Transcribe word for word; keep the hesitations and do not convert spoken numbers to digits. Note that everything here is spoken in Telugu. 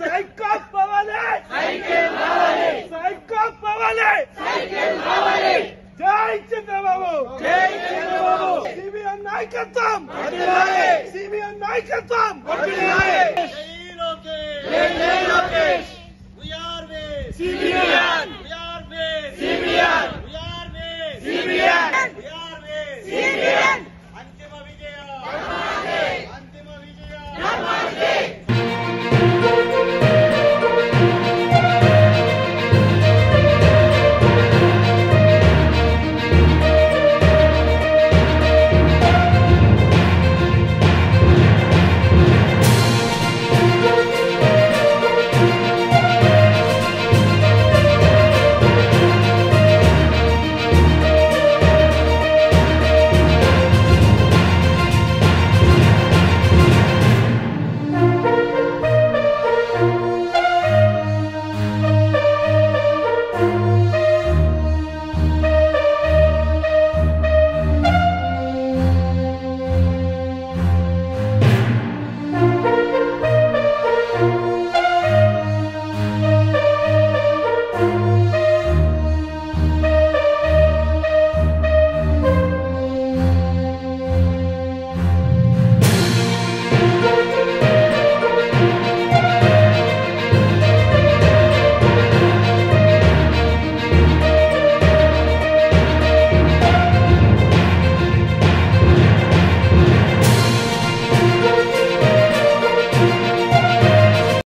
సైకో పవలే సైకిల్ రావాలి సైకో పవలే సైకిల్ రావాలి జై చంద్రబాబు జై చంద్రబాబు సిబిఎం నాయకత్వం వర్ధిల్లాలి సిబిఎం నాయకత్వం వర్ధిల్లాలి